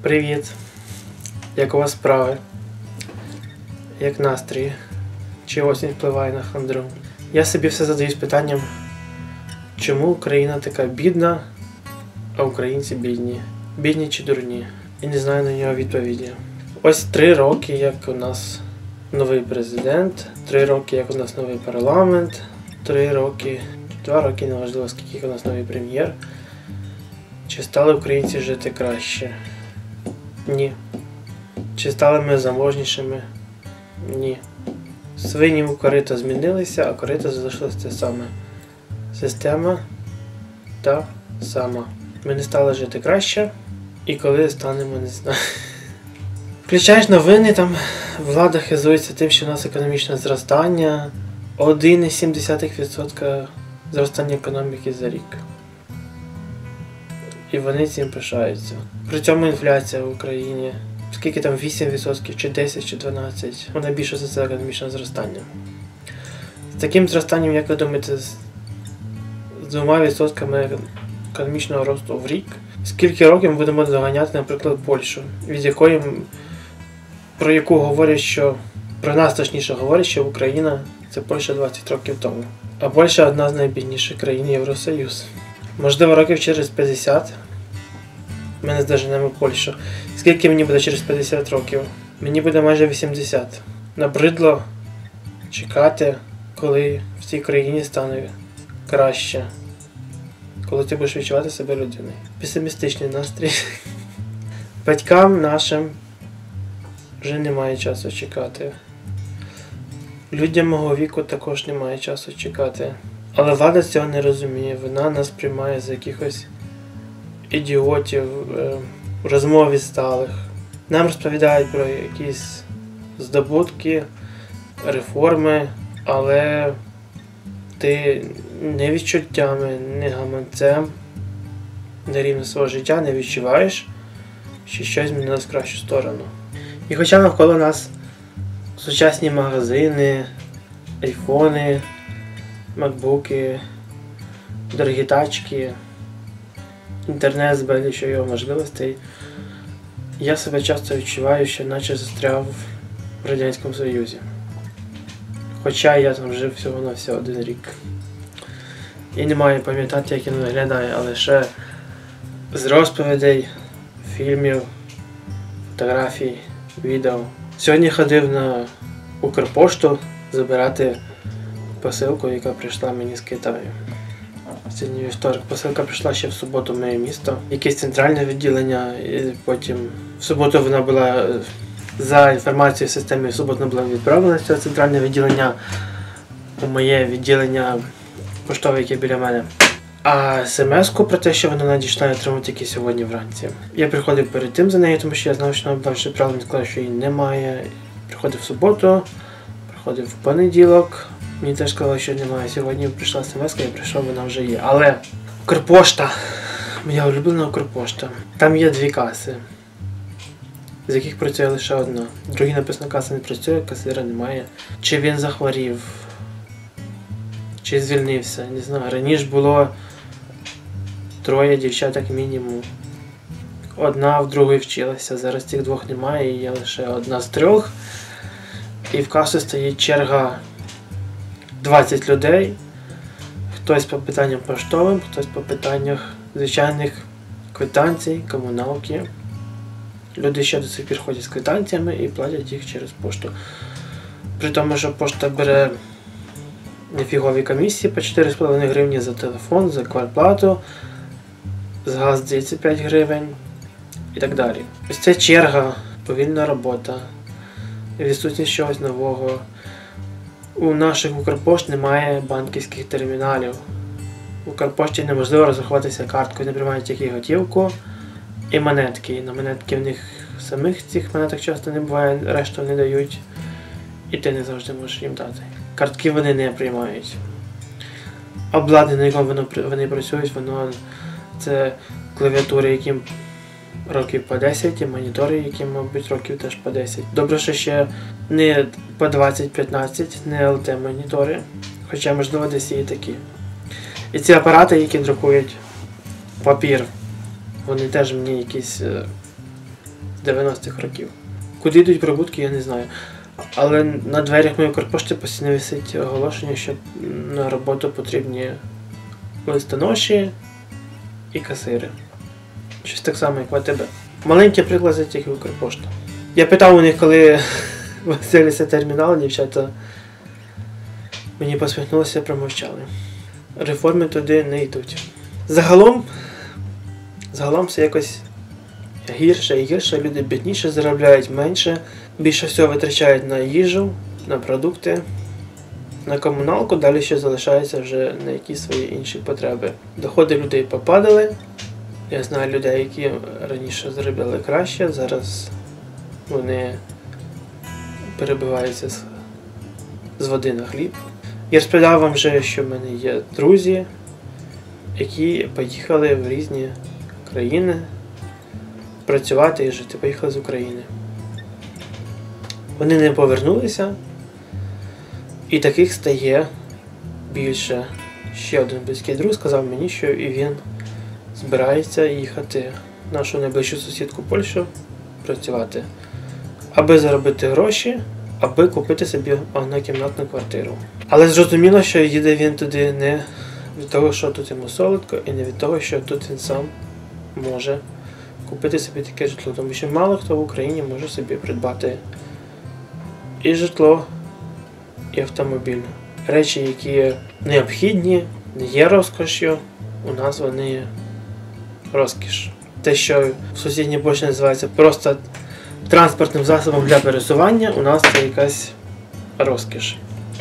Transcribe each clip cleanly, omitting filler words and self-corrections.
Привіт! Як у вас справи? Як настрій? Чи осінь впливає на хандру? Я собі все задаюсь питанням, чому Україна така бідна, а українці бідні? Бідні чи дурні? І не знаю на нього відповіді. Ось 3 роки, як у нас новий президент, 3 роки, як у нас новий парламент, 2 роки, неважливо скільки у нас новий прем'єр. Чи стали українці жити краще? Ні. Чи стали ми заможнішими? Ні. Свині у корита змінилися, а корита залишилось те саме. Система та сама. Ми не стали жити краще, і коли станемо, не знаю. Включаєш новини, там влада хизується тим, що в нас економічне зростання. 1,7% зростання економіки за рік. І вони цим пишаються. При цьому інфляція в Україні. Скільки там 8%, чи 10, чи 12%. Вона більше за це економічне зростання. З таким зростанням, як ви думаєте, з 2% економічного росту в рік, скільки років ми будемо доганяти, наприклад, Польщу, про яку говорять, що, про нас точніше говорять, що Україна – це Польща 20 років тому. А Польща – одна з найбідніших країн Євросоюзу. Можливо, років через 50 ми не здоженемо Польщу. Скільки мені буде через 50 років? Мені буде майже 80. Набридло чекати, коли в цій країні стане краще. Коли ти будеш відчувати себе людиною. Песимістичний настрій. Батькам нашим вже немає часу чекати. Людям мого віку також немає часу чекати. Але влада цього не розуміє. Вона нас приймає за якихось ідіотів, розмов сталих. Нам розповідають про якісь здобутки, реформи, але ти не відчуттями, не гаманцем, не рівно свого життя не відчуваєш, що щось змінилось в кращу сторону. І хоча навколо нас сучасні магазини, айфони, макбуки, дорогі тачки, інтернет з безліччю його можливостей, я себе часто відчуваю, що наче застряв в Радянському Союзі. Хоча я там жив всього-навсього 1 рік. І не маю пам'ятати, як він виглядає, але ще з розповідей, фільмів, фотографій, відео. Сьогодні ходив на Укрпошту забирати посилку, яка прийшла мені з Китаю. Сьогодні вівторок. Посилка прийшла ще в суботу в моє місто. Якесь центральне відділення, і потім в суботу вона була, за інформацією в системі, в суботу вона була відправлена з цього центрального відділення у моє відділення поштове, яке біля мене. А смс-ку про те, що вона надійшла, я отримав тільки сьогодні вранці. Я приходив перед тим за нею, тому що я знав, що вона була вже відправлена, сказав, що її немає. Приходив в суботу, приходив в понеділок. Мені теж сказали, що немає. Сьогодні прийшла смс-ка, я прийшов, вона вже є. Але Укрпошта, моя улюблена Укрпошта. Там є 2 каси, з яких працює лише одна. Другій написано, каса не працює, касира немає. Чи він захворів, чи звільнився, не знаю. Раніше було 3 дівчат як мінімум. Одна в другої вчилася, зараз цих 2 немає, і є лише одна з 3. І в касу стоїть черга 20 людей, хтось по питанням поштовим, хтось по питаннях звичайних квитанцій, комуналки. Люди ще до сих пір ходять з квитанціями і платять їх через пошту. При тому, що пошта бере нефігові комісії по 4,5 гривні за телефон, за квартплату, за газ 35 гривень і так далі. Ось ця черга, повільна робота, відсутність чогось нового. У наших Укрпошт немає банківських терміналів. В Укрпошті неможливо розрахуватися карткою, не приймають тільки готівку і монетки. На монетки в них самих цих монеток часто не буває, решту не дають. І ти не завжди можеш їм дати. Картки вони не приймають. Обладнання, на якому вони працюють, це клавіатури, яким років по 10, і монітори, яким, мабуть, років теж по 10. Добре, що ще не по 20-15, не LT-монітори, хоча, можливо, десь є такі. І ці апарати, які друкують папір, вони теж мені якісь 90-х років. Куди йдуть прибутки, я не знаю. Але на дверях моєї Укрпошти постійно висить оголошення, що на роботу потрібні листоноші і касири. Щось так само, як в АТБ. Маленький приклад за тільки Укрпошта. Я питав у них, коли виселився термінал, дівчата мені посміхнулися і промовчали. Реформи туди не йдуть. Загалом все якось гірше і гірше, люди бідніше заробляють менше, більше всього витрачають на їжу, на продукти, на комуналку, далі ще залишається вже на якісь свої інші потреби. Доходи людей попадали. Я знаю людей, які раніше заробляли краще, зараз вони перебиваються з води на хліб. Я розповідав вам вже, що в мене є друзі, які поїхали в різні країни працювати і жити, поїхали з України. Вони не повернулися, і таких стає більше. Ще один близький друг сказав мені, що і він збирається їхати в нашу найближчу сусідку Польщу працювати, аби заробити гроші, аби купити собі однокімнатну квартиру. Але зрозуміло, що їде він туди не від того, що тут йому солодко, і не від того, що тут він сам може купити собі таке житло. Тому що мало хто в Україні може собі придбати і житло, і автомобіль. Речі, які необхідні, не є розкошю, у нас вони є розкіш. Те, що в сусідній Польщі називається просто транспортним засобом для пересування, у нас це якась розкіш.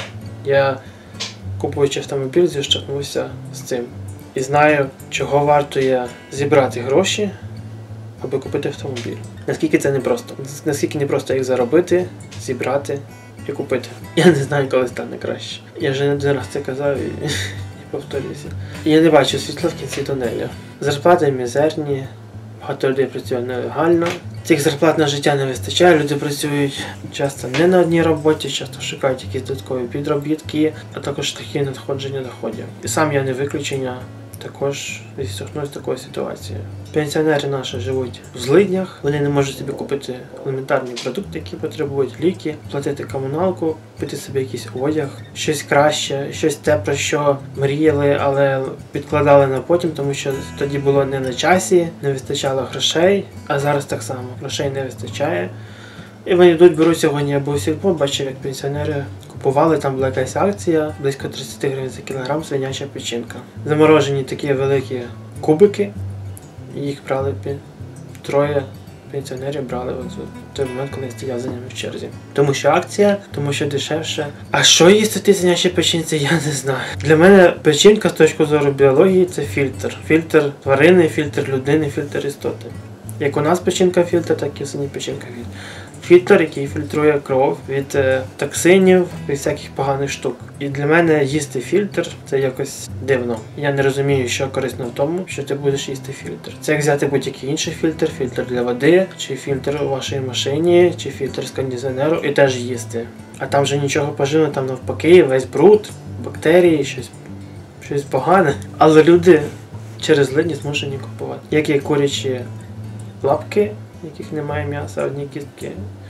Я, купуючи автомобіль, зіштовхнувся з цим. І знаю, чого вартує зібрати гроші, аби купити автомобіль. Наскільки це непросто. Наскільки непросто їх заробити, зібрати і купити. Я не знаю, коли стане краще. Я вже не один раз це казав і повторююся. Я не бачу світла в кінці тунеля. Зарплати мізерні, багато людей працює нелегально. Цих зарплат на життя не вистачає, люди працюють часто не на одній роботі, часто шукають якісь додаткові підробітки, а також такі надходження доходів. І сам я не виключення, також зіштовхнувся з такою ситуацією. Пенсіонери наші живуть в злиднях, вони не можуть собі купити елементарні продукти, які потребують, ліки, платити комуналку, купити собі якийсь одяг, щось краще, щось те, про що мріяли, але відкладали на потім, тому що тоді було не на часі, не вистачало грошей, а зараз так само, грошей не вистачає. І вони йдуть, беруть сьогодні, я був в сільпо, бачив, як пенсіонери купували, там була якась акція, близько 30 гривень за кілограм свиняча печінка. Заморожені такі великі кубики, їх брали троє пенсіонерів брали в той момент, коли я стояв за ними в черзі. Тому що акція, тому що дешевше. А що їсти тій свинячій печінці, я не знаю. Для мене печінка з точки зору біології це фільтр. Фільтр тварини, фільтр людини, фільтр істоти. Як у нас печінка фільтр, так і в свині печінка фільтр. Фільтр, який фільтрує кров від токсинів, від всяких поганих штук. І для мене їсти фільтр – це якось дивно. Я не розумію, що корисно в тому, що ти будеш їсти фільтр. Це як взяти будь-який інший фільтр, фільтр для води, чи фільтр у вашій машині, чи фільтр з кондиціонеру, і теж їсти. А там же нічого поживного, там навпаки, весь бруд, бактерії, щось погане. Але люди через злидні змушені купувати. Як є курячі лапки, яких немає м'яса, одні кістки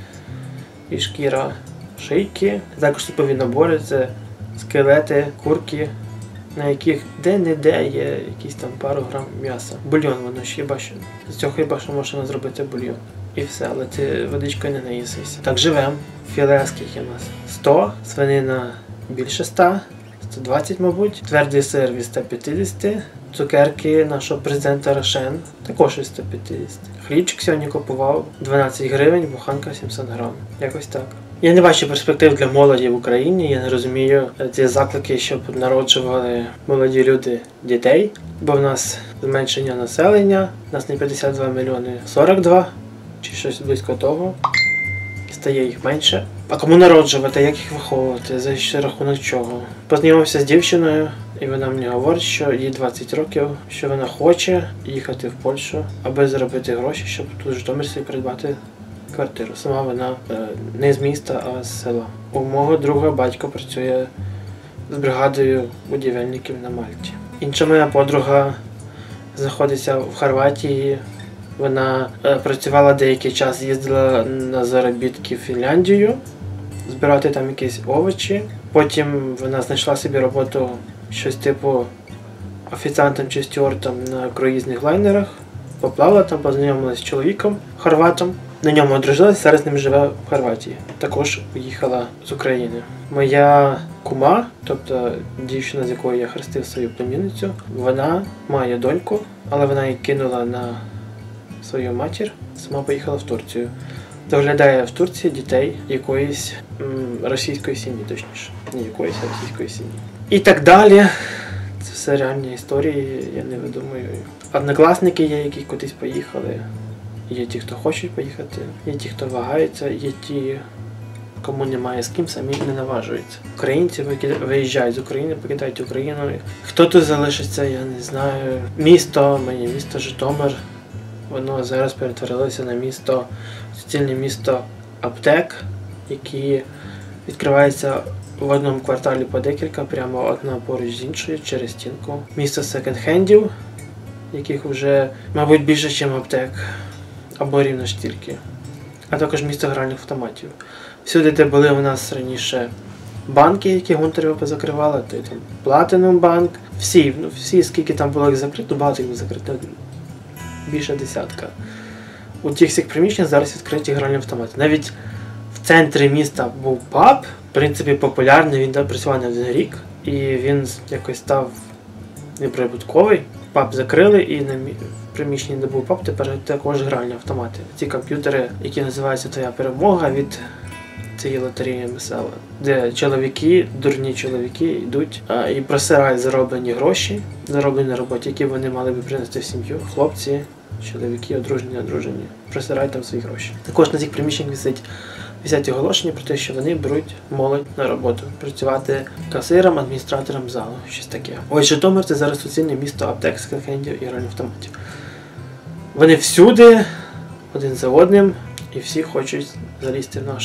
і шкіра шийки. Також типові набори, це скелети, курки, на яких де-не-де є якісь там пару грам м'яса. Бульйон воно ж хіба що. З цього хіба що можна зробити бульйон. І все, але ти водичкою не наїсишся. Так живемо. Філе скільки у нас? 100, свинина більше 100, 120, мабуть. Твердий сир від 150. Цукерки нашого президента Рошен також від 150. Хлібчик сьогодні купував 12 гривень, буханка 700 грам. Якось так. Я не бачу перспектив для молоді в Україні, я не розумію ці заклики, щоб народжували молоді люди дітей, бо в нас зменшення населення, у нас не 52 мільйони, 42, чи щось близько того. Стає їх менше. А кому народжувати, як їх виховувати, за рахунок чого? Познайомився з дівчиною, і вона мені говорить, що їй 20 років, що вона хоче їхати в Польщу, аби заробити гроші, щоб тут в Житомирі придбати квартиру. Сама вона не з міста, а з села. У мого друга батько працює з бригадою будівельників на Мальті. Інша моя подруга знаходиться в Хорватії, Вона працювала деякий час, їздила на заробітки в Фінляндію, збирати там якісь овочі. Потім вона знайшла собі роботу щось типу офіціантом чи стюартом на круїзних лайнерах. Поплавала там, познайомилася з чоловіком хорватом. На ньому одружилася, зараз з ним живе в Хорватії. Також уїхала з України. Моя кума, тобто дівчина, з якою я хрестив свою племінницю, вона має доньку, але вона її кинула на свою матір, сама поїхала в Турцію. Доглядає в Турції дітей якоїсь російської сім'ї, точніше. Не якоїсь, а російської сім'ї. І так далі. Це все реальні історії, я не видумую. Однокласники є, які кудись поїхали. Є ті, хто хочуть поїхати, є ті, хто вагаються, є ті, кому немає з ким, самі не наважуються. Українці виїжджають з України, покидають Україну. Хто тут залишиться, я не знаю. Моє місто Житомир, воно зараз перетворилося на місто, суцільне місто аптек, які відкриваються в одному кварталі по декілька, прямо одна поруч з іншою, через стінку. Місто секонд-хендів, яких вже, мабуть, більше, ніж аптек. Або рівно ж тільки. А також місто гральних автоматів. Всюди, де були у нас раніше банки, які Гунтарєва позакривала, то там Platinum банк, всі, скільки там було їх закрито, багато їх закрито, більше десятка. У тих всіх приміщеннях зараз відкриті гральні автомати. Навіть в центрі міста був паб, в принципі популярний, він працював не один рік, і він якось став неприбутковий. Паб закрили, і в приміщенні, де був паб, тепер також гральні автомати. Ці комп'ютери, які називаються «Твоя перемога» від цієї лотереї МСЛ, де чоловіки, дурні чоловіки йдуть і просирають зароблені гроші, зароблені на роботі, які вони мали би принести в сім'ю. Хлопці, чоловіки, одружені, просирають там свої гроші. Також на цих приміщеннях висять оголошення про те, що вони беруть молодь на роботу, працювати касиром, адміністратором залу, щось таке. Ось Житомир – це зараз суцільне місто аптек, секонд-хендів і гральних автоматів. Вони всюди, один за одним, і всі хочуть залізти в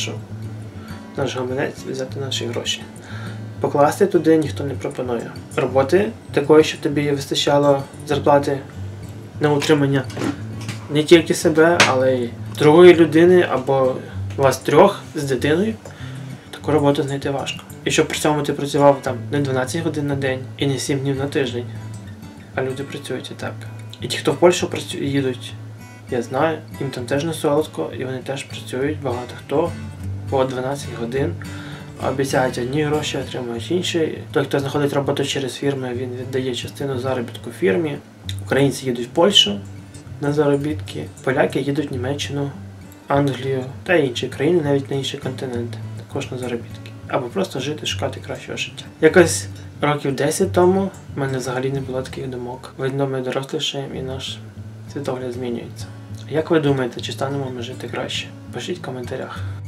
наш гаманець, взяти наші гроші. Покласти туди ніхто не пропонує. Роботи такої, щоб тобі вистачало зарплати на утримання не тільки себе, але й другої людини або вас трьох з дитиною, таку роботу знайти важко. І щоб при цьому ти працював там не 12 годин на день і не 7 днів на тиждень, а люди працюють і так. І ті, хто в Польщу їдуть, я знаю, їм там теж не солодко, і вони теж працюють, багато хто, по 12 годин, обіцяють одні гроші, отримують інші. Той, хто знаходить роботу через фірми, він віддає частину заробітку фірмі. Українці їдуть в Польщу на заробітки, поляки їдуть в Німеччину, Англію та інші країни, навіть на інші континенти, також на заробітки. Або просто жити, шукати кращого життя. Якось років 10 тому в мене взагалі не було таких думок. Видно, ми дорослішаємо і наш світогляд змінюється. Як ви думаєте, чи станемо ми жити краще? Пишіть в коментарях.